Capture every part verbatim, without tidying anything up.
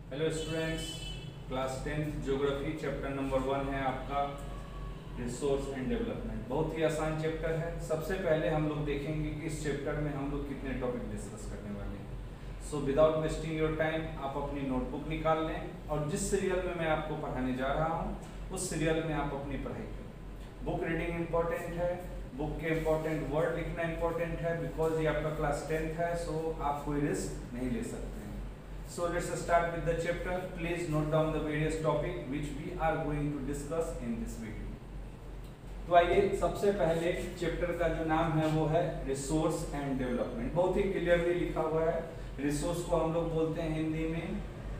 Hello students, class tenth geography chapter number one है आपका resource and development. बहुत ही आसान चैप्टर है। सबसे पहले हम लोग देखेंगे कि इस चैप्टर में हम लोग कितने टॉपिक डिस्कस करने वाले हैं। So without wasting your time आप अपनी नोटबुक निकाल लें और जिस सीरियल में मैं आपको पढ़ाने जा रहा हूँ उस सीरियल में आप अपनी पढ़ाई करें। बुक रीडिंग इम्पोर्टेंट है, बुक के इम्पोर्टेंट वर्ड लिखना इम्पोर्टेंट है, बिकॉज ये आपका क्लास टेंथ है, सो आप कोई रिस्क नहीं ले सकते हैं। So let's start with the chapter. Please note down the various topic which we are going to discuss in this video. तो आइए, सबसे पहले चैप्टर का जो नाम है वो है रिसोर्स एंड डेवलपमेंट। बहुत ही क्लियरली लिखा हुआ है। रिसोर्स को हम लोग बोलते हैं हिंदी में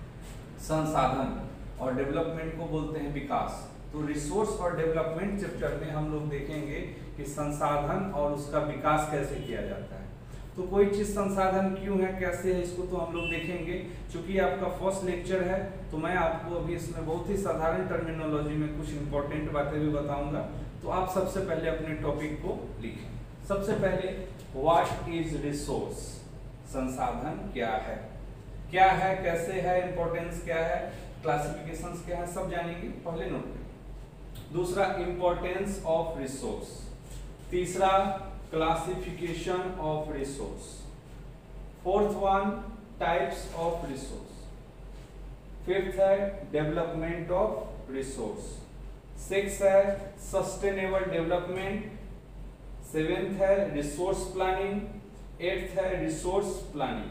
संसाधन और डेवलपमेंट को बोलते हैं विकास। तो रिसोर्स और डेवलपमेंट चैप्टर में हम लोग देखेंगे कि संसाधन और उसका विकास कैसे किया जाता है। तो कोई चीज संसाधन क्यों है, कैसे है, इसको तो हम लोग देखेंगे। चूंकि आपका फर्स्ट लेक्चर है तो मैं आपको अभी इसमें बहुत ही साधारण टर्मिनोलॉजी में कुछ इंपॉर्टेंट बातें भी बताऊंगा। तो आप सबसे पहले अपने टॉपिक को लिखें। सबसे पहले व्हाट इज रिसोर्स, संसाधन क्या है, क्या है, कैसे है, इंपॉर्टेंस क्या है, क्लासिफिकेशंस क्या है, सब जानेंगे पहले नोट करें। दूसरा इंपॉर्टेंस ऑफ रिसोर्स। तीसरा classification of resource. Fourth one, types of resource. Fifth है development of resource. Sixth है sustainable development. Seventh है resource planning. Eighth है resource planning.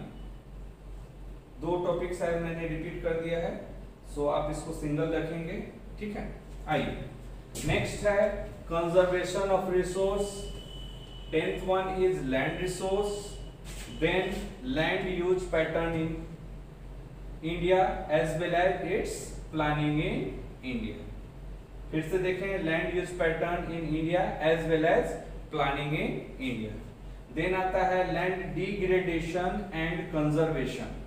दो टॉपिक शायद मैंने रिपीट कर दिया है, सो आप इसको सिंगल रखेंगे, ठीक है। आइए, नेक्स्ट है conservation of resource. Tenth one is land resource, then land use pattern in India as well as its planning in India. फिर से देखें, land use pattern in India as well as planning in India. Then आता है land degradation and conservation.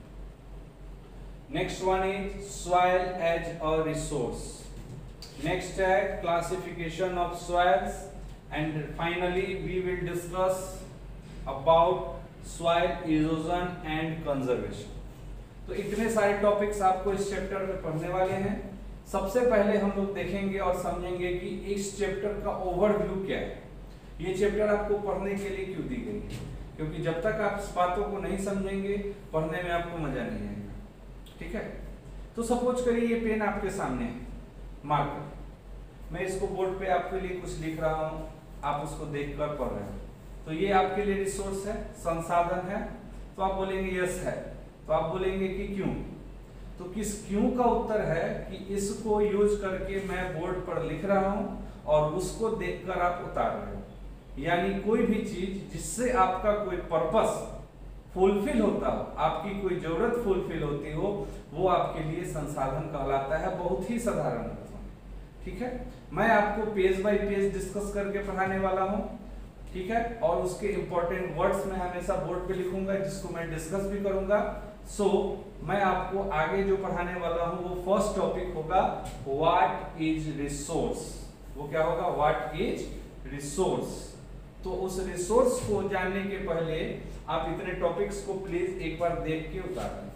Next one is soil as a resource. Next है classification of soils. And finally we will discuss about soil erosion and conservation. तो इतने सारे topics आपको इस chapter में पढ़ने वाले हैं। सबसे पहले हम लोग देखेंगे और समझेंगे कि इस चैप्टर का ओवरव्यू क्या है। ये चैप्टर आपको पढ़ने के लिए क्यों दी गई है, क्योंकि जब तक आप इस बातों को नहीं समझेंगे पढ़ने में आपको मजा नहीं आएगा, ठीक है। तो सपोज करिए ये पेन आपके सामने है, मार्कर, मैं इसको बोर्ड पे आपके लिए कुछ लिख रहा हूँ, आप उसको देखकर पढ़ रहे हैं, तो ये आपके लिए रिसोर्स है, संसाधन है। तो आप बोलेंगे यस है, तो आप बोलेंगे कि क्यों। तो किस क्यों का उत्तर है कि इसको यूज करके मैं बोर्ड पर लिख रहा हूं और उसको देखकर आप उतार रहे हो। यानी कोई भी चीज जिससे आपका कोई पर्पस फुलफिल होता हो, आपकी कोई जरूरत फुलफिल होती हो, वो आपके लिए संसाधन कहलाता है। बहुत ही साधारण, ठीक है। मैं आपको पेज बाय पेज डिस्कस करके पढ़ाने वाला हूं, ठीक है, और उसके इंपॉर्टेंट वर्ड्स मैं हमेशा बोर्ड पे लिखूंगा जिसको मैं डिस्कस भी करूंगा। सो so, मैं आपको आगे जो पढ़ाने वाला हूं वो फर्स्ट टॉपिक होगा व्हाट इज रिसोर्स। वो क्या होगा, व्हाट इज रिसोर्स। तो उस रिसोर्स को जानने के पहले आप इतने टॉपिक्स को प्लीज एक बार देख के उतार लें।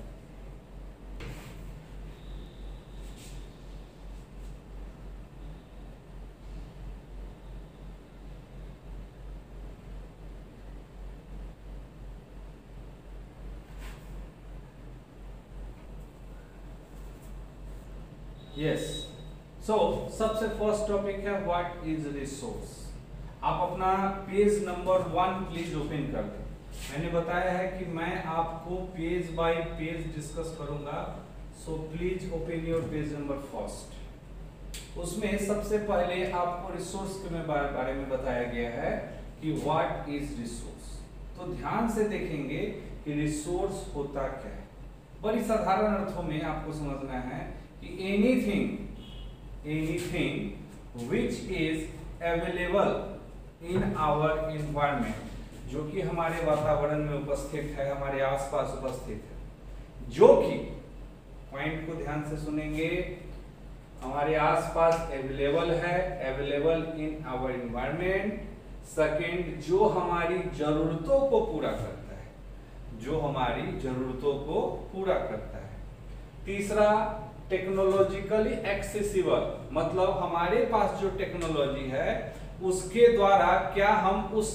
यस, सो सबसे फर्स्ट टॉपिक है व्हाट इज रिसोर्स। आप अपना page number one please open कर दें। मैंने बताया है कि मैं आपको पेज बाय पेज डिस्कस करूंगा, so please open your page number first. उसमें सबसे पहले आपको रिसोर्स के बारे में बताया गया है कि व्हाट इज रिसोर्स। तो ध्यान से देखेंगे कि रिसोर्स होता क्या है। बड़ी साधारण अर्थों में आपको समझना है कि anything anything which is available in our environment, जो कि हमारे वातावरण में उपस्थित है, हमारे आसपास उपस्थित है, जो कि पॉइंट को ध्यान से सुनेंगे, हमारे आसपास अवेलेबल है, available in our environment. Second, जो हमारी जरूरतों को पूरा करता है, जो हमारी जरूरतों को पूरा करता है। तीसरा टेक्नोलॉजिकली एक्सेसिबल, मतलब हमारे पास जो टेक्नोलॉजी है उसके द्वारा क्या हम उस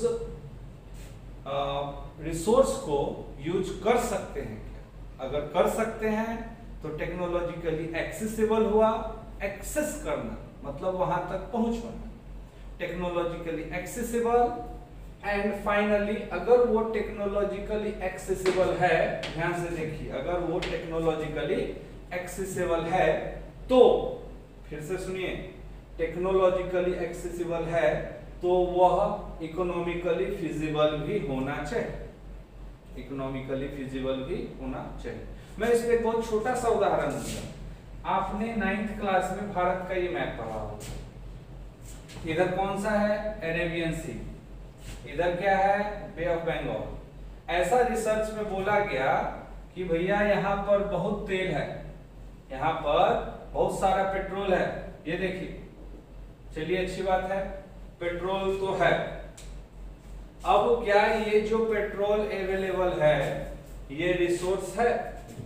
रिसोर्स को यूज कर सकते हैं क्या? अगर कर सकते हैं तो टेक्नोलॉजिकली एक्सेसिबल हुआ, एक्सेस करना मतलब वहां तक पहुंच पाना, टेक्नोलॉजिकली एक्सेसिबल। एंड फाइनली अगर वो टेक्नोलॉजिकली एक्सेसिबल है, ध्यान से देखिए, अगर वो टेक्नोलॉजिकली एक्सेसिबल है तो फिर से सुनिए, टेक्नोलॉजिकली एक्सेसिबल है तो वह इकोनॉमिकली फिजिबल भी होना चाहिए, इकोनॉमिकली फिजिबल भी होना चाहिए। मैं इस पे एक बहुत छोटा सा उदाहरण दूंगा। आपने नाइन्थ क्लास में भारत का ये मैप पढ़ा होगा, इधर कौन सा है? अरेबियन सी, इधर क्या है? Bay of Bengal. ऐसा रिसर्च में बोला गया कि भैया यहाँ पर बहुत तेल है, यहाँ पर बहुत सारा पेट्रोल है, ये देखिए, चलिए अच्छी बात है, पेट्रोल तो है। अब क्या ये जो पेट्रोल अवेलेबल है ये रिसोर्स है?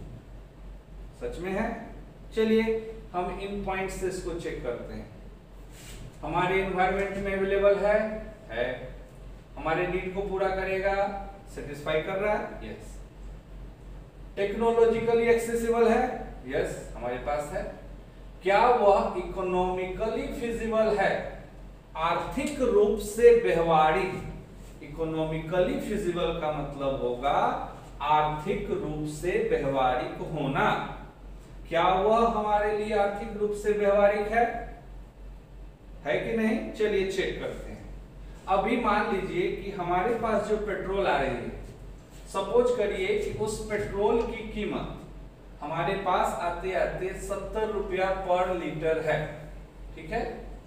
सच में है? चलिए हम इन पॉइंट से इसको चेक करते हैं। हमारे एनवायरमेंट में अवेलेबल है, है। हमारे नीड को पूरा करेगा, सेटिस्फाई कर रहा है, यस। टेक्नोलॉजिकली एक्सेसिबल है, यस, हमारे पास है। क्या वह इकोनॉमिकली फिजिबल है? आर्थिक रूप से व्यवहारिक। इकोनॉमिकली फिजिबल का मतलब होगा आर्थिक रूप से व्यवहारिक होना। क्या वह हमारे लिए आर्थिक रूप से व्यवहारिक है, है कि नहीं? चलिए चेक करते हैं। अभी मान लीजिए कि हमारे पास जो पेट्रोल आ रही है, सपोज करिए कि उस पेट्रोल की कीमत हमारे पास आते आते सत्तर रुपया पर लीटर है, ठीक है।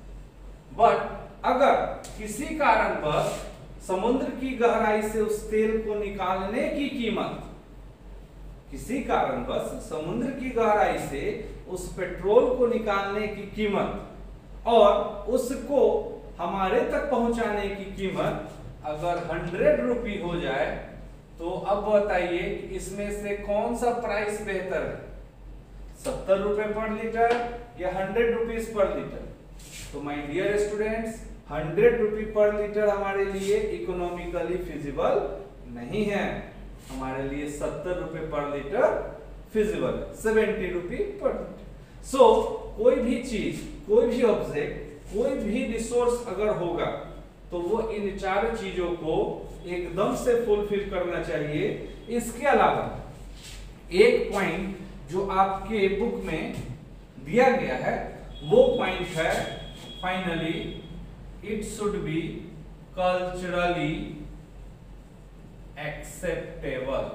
बट अगर किसी कारणवश समुद्र की गहराई से उस तेल को निकालने की कीमत, किसी कारणवश समुद्र की गहराई से उस पेट्रोल को निकालने की कीमत और उसको हमारे तक पहुंचाने की कीमत अगर हंड्रेड रुपी हो जाए, तो अब बताइए कि इसमें से कौन सा प्राइस बेहतर है? सत्तर रुपए पर लीटर या हंड्रेड रुपीज पर लीटर? तो my dear students, hundred rupee per litre हमारे लिए इकोनॉमिकली फिजिबल नहीं है, हमारे लिए सत्तर रुपए पर लीटर फिजिबल है, सेवेंटी रुपी पर लीटर। सो कोई भी चीज, कोई भी ऑब्जेक्ट, कोई भी रिसोर्स अगर होगा तो वो इन चार चीजों को एकदम से फुलफिल करना चाहिए। इसके अलावा एक पॉइंट जो आपके बुक में दिया गया है वो पॉइंट है, finally it should be culturally acceptable.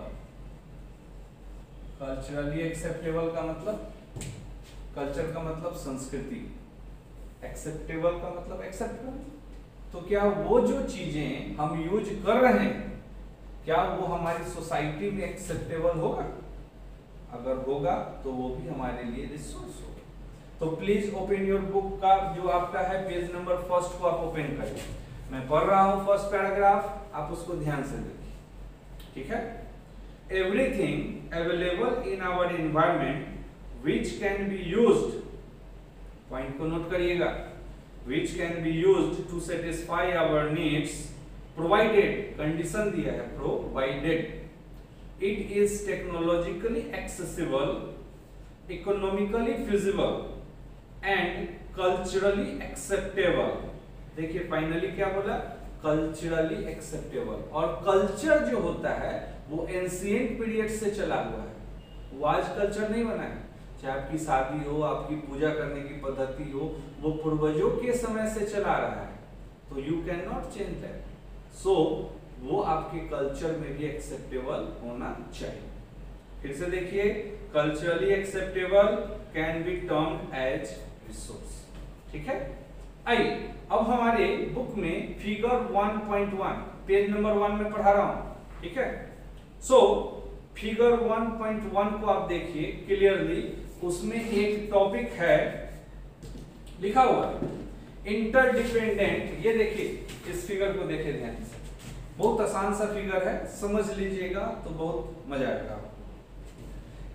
Culturally acceptable का मतलब, कल्चर का मतलब संस्कृति, एक्सेप्टेबल का मतलब एक्सेप्टेबल। तो क्या वो जो चीजें हम यूज कर रहे हैं, क्या वो हमारी सोसाइटी में एक्सेप्टेबल होगा? अगर होगा तो वो भी हमारे लिए रिसोर्स होगा। तो प्लीज ओपन योर बुक का जो आपका है पेज नंबर फर्स्ट को आप ओपन करिए। मैं पढ़ रहा हूं फर्स्ट पैराग्राफ, आप उसको ध्यान से देखिए, ठीक है। Everything available in our environment which can be used, point को नोट करिएगा, which can be used to satisfy our needs provided, condition दिया है, provided it is technologically accessible, economically feasible and culturally acceptable। देखिए finally क्या बोला? culturally acceptable। और culture जो होता है वो एंशिएंट पीरियड से चला हुआ है, वो आज कल्चर नहीं बना है। चाहे आपकी शादी हो, आपकी पूजा करने की पद्धति हो, वो पूर्वजों के समय से चला रहा है, तो you can not change that. So वो आपके कल्चर में भी एक्सेप्टेबल होना चाहिए। फिर से देखिए, culturally acceptable can be termed as resource, ठीक है। आइए अब हमारे बुक में figure one point one page number one में पढ़ा रहा हूं, ठीक है। So figure one point one को आप देखिए क्लियरली, उसमें एक टॉपिक है लिखा हुआ इंटरडिपेंडेंट। ये देखिए, इस फिगर को देखिए ध्यान से, बहुत आसान सा फिगर है, समझ लीजिएगा तो बहुत मजा आएगा।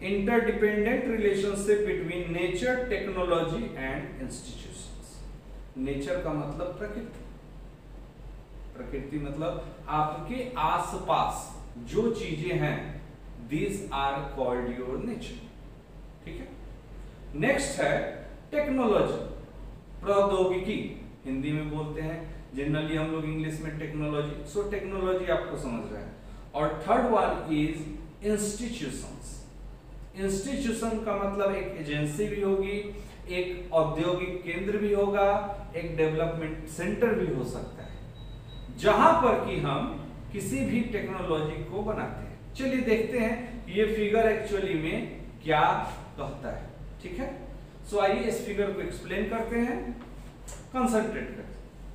Interdependent relationship between nature, technology and institutions. Nature का मतलब प्रकृति, प्रकृति मतलब आपके आसपास जो चीजें हैं, these are called your nature. ठीक है। नेक्स्ट है टेक्नोलॉजी, प्रौद्योगिकी हिंदी में बोलते हैं, जनरली हम लोग इंग्लिश में टेक्नोलॉजी, सो टेक्नोलॉजी आपको समझ रहा है। और third one is institutions. Institution का मतलब एक एजेंसी भी होगी, एक औद्योगिक केंद्र भी होगा, एक डेवलपमेंट सेंटर भी हो सकता है, जहां पर कि हम किसी भी टेक्नोलॉजी को बनाते हैं। चलिए देखते हैं ये फिगर एक्चुअली में क्या कहता है। ठीक है। सो आइए इस फिगर को एक्सप्लेन करते हैं, कंसंट्रेट करते हैं।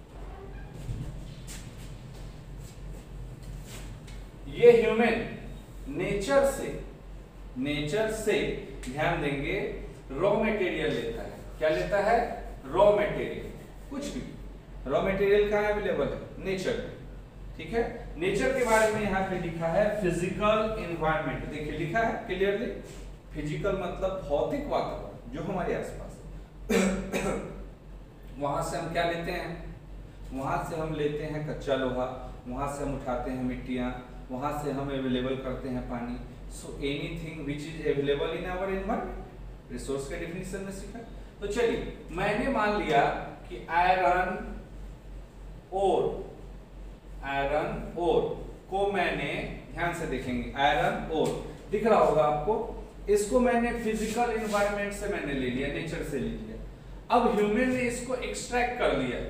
ये ह्यूमन नेचर से नेचर से ध्यान देंगे रॉ मटेरियल लेता है। क्या लेता है? रॉ मटेरियल, कुछ भी रॉ मटेरियल कहाँ अवेलेबल है? नेचर में। ठीक है। नेचर के बारे में यहाँ पे लिखा है फिजिकल एनवायरनमेंट। देखिए लिखा है क्लियरली, फिजिकल मतलब भौतिक वातावरण जो हमारे आसपास है। वहां से हम क्या लेते हैं? वहां से हम लेते हैं कच्चा लोहा, वहां से हम उठाते हैं मिट्टियां, वहां से हम अवेलेबल करते हैं पानी। So anything which is available in our environment, resource के डेफिनेशन में सीखा। तो चलिए मैंने मान लिया कि आयरन और आयरन और को मैंने, ध्यान से देखेंगे, आयरन और दिख रहा होगा आपको, इसको मैंने फिजिकल एनवायरनमेंट से मैंने ले लिया, नेचर से ले लिया। अब ह्यूमन ने इसको एक्सट्रैक्ट कर लिया,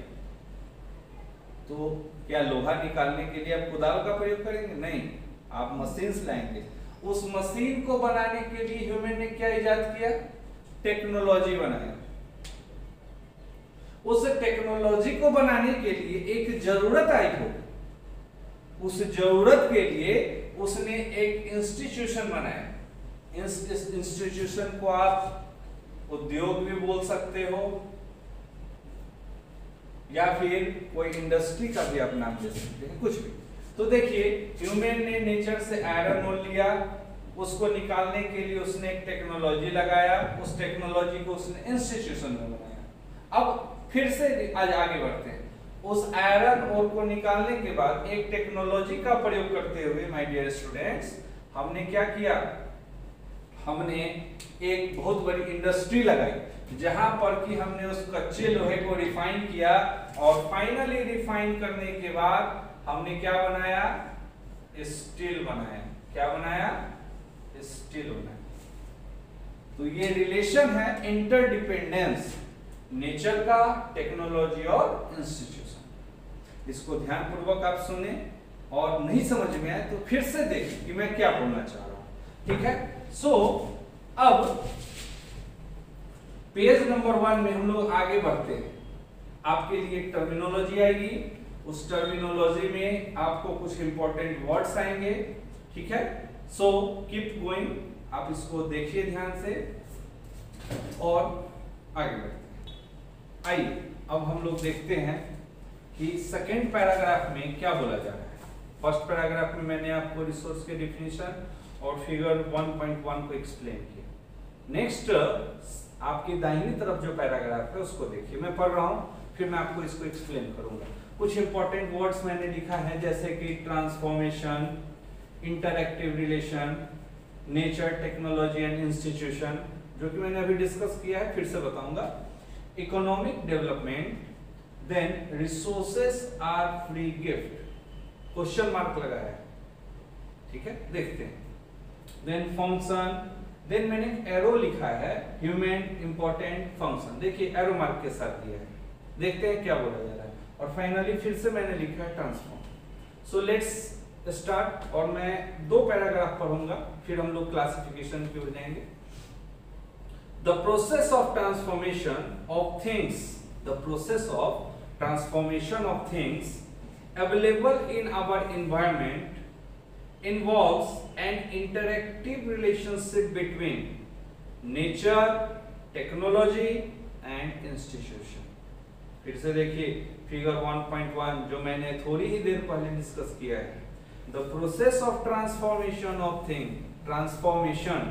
तो क्या लोहा निकालने के लिए आप कुदाल का प्रयोग करेंगे? नहीं, आप मशीन लाएंगे। उस मशीन को बनाने के लिए ह्यूमन ने क्या इजाद किया? टेक्नोलॉजी बनाया। उस टेक्नोलॉजी को बनाने के लिए एक जरूरत आई हो, उस जरूरत के लिए उसने एक इंस्टीट्यूशन बनाया। इस इंस्टीट्यूशन को आप उद्योग भी बोल सकते हो या फिर कोई इंडस्ट्री का भी आप नाम दे सकते हैं, कुछ भी। तो देखिए ह्यूमन ने नेचर से आयरन ओर लिया, उसको निकालने के लिए उसने एक टेक्नोलॉजी लगाया, उस टेक्नोलॉजी को उसने इंस्टीट्यूशन में बनाया। अब फिर से आज आगे बढ़ते हैं। उस आयरन ओर को निकालने के बाद एक टेक्नोलॉजी का प्रयोग करते हुए माय डियर स्टूडेंट्स, हमने क्या किया? हमने एक बहुत बड़ी इंडस्ट्री लगाई जहां पर कि हमने उस कच्चे लोहे को रिफाइन किया और फाइनली रिफाइन करने के बाद हमने क्या बनाया? स्टील बनाया। क्या बनाया? स्टील बनाया। तो ये रिलेशन है इंटरडिपेंडेंस नेचर का, टेक्नोलॉजी और इंस्टीट्यूशन। इसको ध्यानपूर्वक आप सुने और नहीं समझ में आए तो फिर से देखें कि मैं क्या बोलना चाह रहा हूं। ठीक है। सो so, अब पेज नंबर वन में हम लोग आगे बढ़ते हैं। आपके लिए एक टर्मिनोलॉजी आएगी, उस टर्मिनोलॉजी में आपको कुछ इंपॉर्टेंट वर्ड्स आएंगे। ठीक है। सो कीप गोइंग, आप इसको देखिए ध्यान से और आगे बढ़ते हैं। आइए अब हम लोग देखते हैं कि सेकेंड पैराग्राफ में क्या बोला जा रहा है। फर्स्ट पैराग्राफ में मैंने आपको रिसोर्स के डिफिनीशन और फिगर वन पॉइंट वन को एक्सप्लेन किया। नेक्स्ट आपकी दाहिनी तरफ जो पैराग्राफ है उसको देखिए, मैं पढ़ रहा हूं, फिर मैं आपको इसको एक्सप्लेन करूंगा। कुछ इंपॉर्टेंट वर्ड्स मैंने लिखा है जैसे कि transformation, interactive relation, nature, technology and institution, जो कि मैंने अभी डिस्कस किया है, फिर से बताऊंगा। Economic development, then resources are free gift, question mark लगाया है। ठीक है, देखते हैं। देन फंक्शन, देन मैंने एरो लिखा है, ह्यूमन इंपॉर्टेंट फंक्शन, देखिए एरो मार्क के साथ दिया है। देखते हैं क्या बोला जा रहा है। और फाइनली फिर से मैंने लिखा है ट्रांसफॉर्म। सो लेट्स स्टार्ट, और मैं दो पैराग्राफ पढ़ूंगा, फिर हम लोग क्लासिफिकेशन की ओर जाएंगे। The process of transformation of things, the process of transformation of things available in our environment involves an interactive relationship between nature, technology and institution. फिर से देखिए फिगर वन पॉइंट वन जो मैंने थोड़ी ही देर पहले डिस्कस किया है। The process of transformation of thing, transformation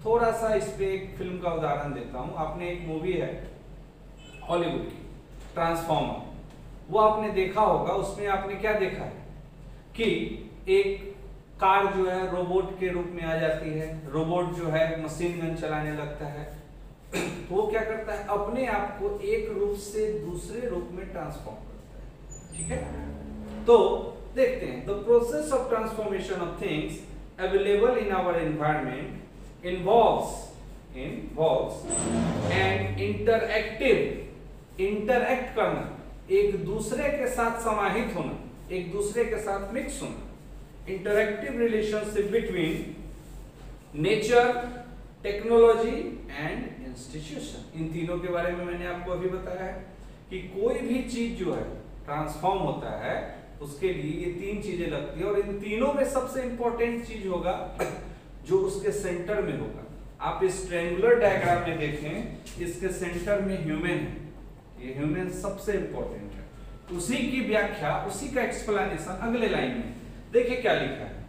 थोड़ा सा इस पे एक फिल्म का उदाहरण देता हूँ। आपने एक मूवी है हॉलीवुड की ट्रांसफॉर्मर, वो आपने देखा होगा। उसमें आपने क्या देखा है कि एक कार जो है रोबोट के रूप में आ जाती है, रोबोट जो है मशीन गन चलाने लगता है। तो वो क्या करता है, अपने आप को एक रूप से दूसरे रूप में ट्रांसफॉर्म करता है। ठीक है, तो देखते हैं the process of transformation of things available in our environment involves involves and interactive interact करना, एक दूसरे के साथ समाहित होना, एक दूसरे के साथ मिक्स होना, interactive relationship between nature, technology and institution. इन तीनों के बारे में मैंने आपको अभी बताया है कि कोई भी चीज जो है ट्रांसफॉर्म होता है उसके लिए ये तीन चीजें लगती है, और इन तीनों में सबसे इंपॉर्टेंट चीज होगा जो उसके सेंटर में होगा। आप इस ट्रायंगुलर डायग्राम में देखें, इसके सेंटर में ह्यूमन है, ये ह्यूमन सबसे इंपॉर्टेंट है। उसी की व्याख्या, उसी का एक्सप्लेनेशन अगले लाइन में देखिए क्या लिखा है।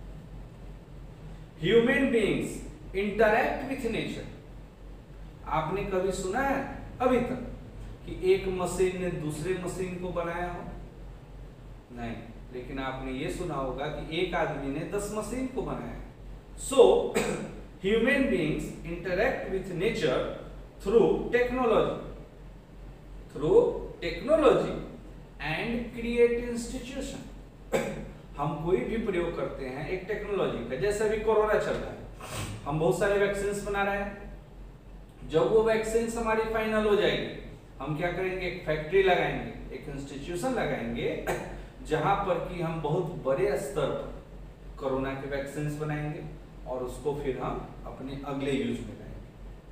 Human beings interact with nature. आपने कभी सुना है अभी तक कि एक मशीन ने दूसरे मशीन को बनाया हो? नहीं, लेकिन आपने ये सुना होगा कि एक आदमी ने दस मशीन को बनाया है। So human beings interact with nature through technology through technology and create institution. हम कोई भी प्रयोग करते हैं एक टेक्नोलॉजी का, जैसे अभी कोरोना चल रहा है, हम बहुत सारे वैक्सीन बना रहे हैं। जब वो वैक्सीन हमारी फाइनल हो जाएगी, हम क्या करेंगे, एक फैक्ट्री लगाएंगे, एक इंस्टीट्यूशन लगाएंगे, जहां पर कि हम बहुत बड़े स्तर पर कोरोना के वैक्सीन बनाएंगे और उसको फिर हम अपने अगले यूज में लाएंगे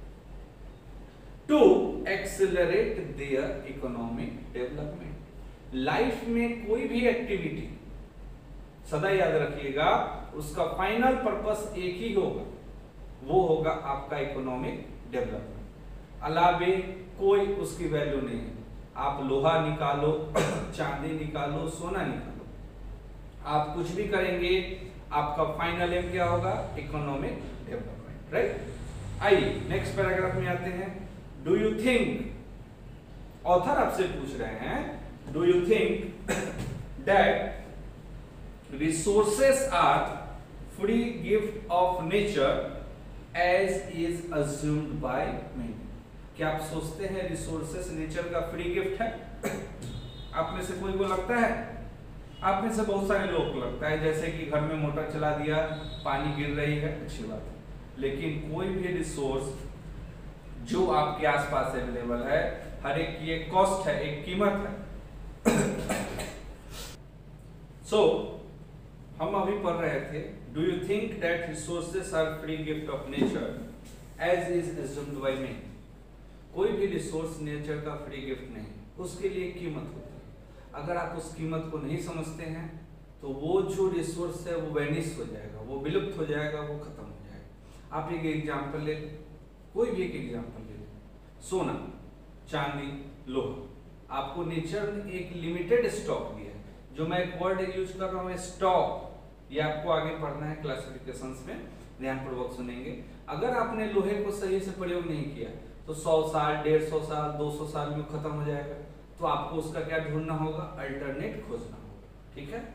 to accelerate their economic development. Life में कोई भी एक्टिविटी, सदा याद रखिएगा, उसका फाइनल पर्पस एक ही होगा, वो होगा आपका इकोनॉमिक डेवलपमेंट। अलावे कोई उसकी वैल्यू नहीं है। आप लोहा निकालो, चांदी निकालो, सोना निकालो, आप कुछ भी करेंगे, आपका फाइनल एम क्या होगा, इकोनॉमिक डेवलपमेंट। राइट। आइए नेक्स्ट पैराग्राफ में आते हैं। डू यू थिंक, ऑथर आपसे पूछ रहे हैं, do you think that resources are free gift of nature as is assumed by many? क्या आप सोचते हैं रिसोर्सेस नेचर का फ्री गिफ्ट है? आप में से कोई को लगता है? आप में से बहुत सारे लोग को लगता है, जैसे कि घर में मोटर चला दिया, पानी गिर रही है, अच्छी बात है। लेकिन कोई भी रिसोर्स जो आपके आसपास अवेलेबल है, हर एक की एक कॉस्ट है, एक कीमत है। सो so, हम अभी पढ़ रहे थे, do you think that resources are free gift of nature as is assumed by man? कोई भी रिसोर्स नेचर का फ्री गिफ्ट नहीं, उसके लिए कीमत होती है। अगर आप उस कीमत को नहीं समझते हैं तो वो जो रिसोर्स है वो वैनिश हो जाएगा, वो विलुप्त हो जाएगा, वो खत्म हो जाएगा। आप एक एग्जाम्पल ले लें, कोई भी एक एग्जाम्पल ले लें, सोना, चांदी, लोहा। आपको नेचर ने एक लिमिटेड स्टॉक दिया है। जो मैं एक वर्ड यूज कर रहा हूँ स्टॉक, ये आपको आगे पढ़ना है क्लासिफिकेशंस में, ध्यानपूर्वक सुनेंगे। अगर आपने लोहे को सही से प्रयोग नहीं किया तो सौ साल, डेढ़ सौ साल, दो सौ साल में खत्म हो जाएगा। तो आपको उसका क्या ढूंढना होगा, अल्टरनेट खोजना होगा। ठीक है।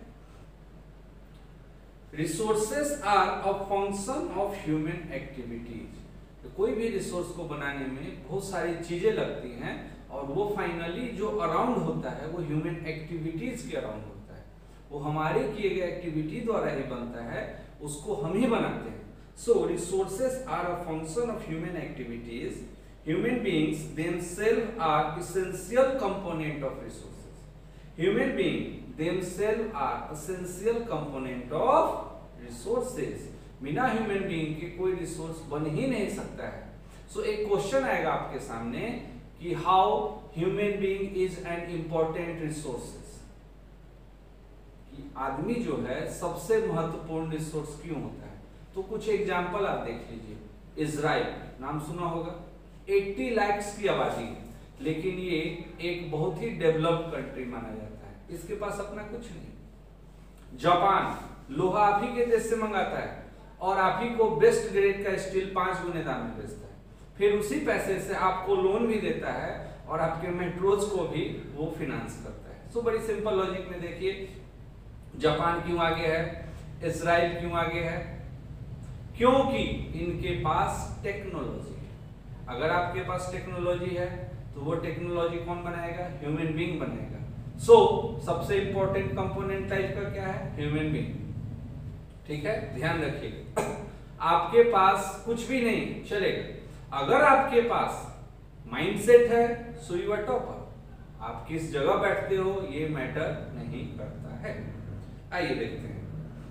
Resources are a function of human activities. तो कोई भी रिसोर्स को बनाने में बहुत सारी चीजें लगती हैं, और वो फाइनली जो अराउंड होता है वो ह्यूमन एक्टिविटीज के अराउंड होता है। वो हमारे किए गए एक्टिविटी द्वारा ही बनता है, उसको हम ही बनाते हैं। So resources are a function of human activities. Human beings themselves are essential component of resources. Human beings themselves are essential component of resources. बिना ह्यूमन बीइंग के कोई रिसोर्स बन ही नहीं सकता है। सो so, एक क्वेश्चन आएगा आपके सामने कि how human being is an important resources, कि आदमी जो है सबसे महत्वपूर्ण रिसोर्स क्यों होता है? तो कुछ एग्जांपल आप देख लीजिए। इजराइल नाम सुना होगा, अस्सी लाख की आबादी है, लेकिन ये एक बहुत ही डेवलप्ड कंट्री माना जाता है, इसके पास अपना कुछ नहीं। जापान लोहा आप ही के देश से मंगाता है, और आप ही को बेस्ट ग्रेड का स्टील पांच गुने दाम में बेचता है, फिर उसी पैसे से आपको लोन भी देता है और आपके मेट्रोज को भी वो फिनांस करता है। सो बड़ी सिंपल लॉजिक में देखिए, जापान क्यों आगे है, इजराइल क्यों आगे है, क्योंकि इनके पास टेक्नोलॉजी है। अगर आपके पास टेक्नोलॉजी है तो वो टेक्नोलॉजी कौन बनाएगा, ह्यूमन बीइंग बनाएगा। सो so, सबसे इंपॉर्टेंट कंपोनेंट टाइप का क्या है, ह्यूमन बीइंग। ठीक है, ध्यान रखिएगा। आपके पास कुछ भी नहीं चलेगा, अगर आपके पास माइंडसेट है सो यू आर टॉपर। आप किस जगह बैठते हो ये मैटर नहीं करता है। आइए देखते हैं।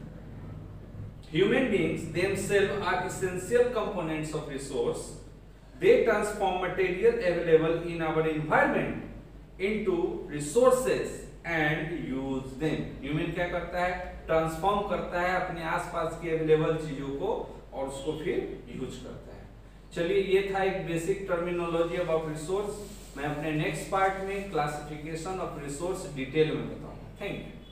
Human beings themselves are essential components of resource. They transform material available in our environment into resources and use them. Human क्या करता है, ट्रांसफॉर्म करता है अपने आसपास की अवेलेबल चीजों को और उसको फिर यूज करता है। चलिए, ये था एक बेसिक टर्मिनोलॉजी अबाउट रिसोर्स। मैं अपने नेक्स्ट पार्ट में क्लासिफिकेशन ऑफ रिसोर्स डिटेल में बताऊंगा। Thank you.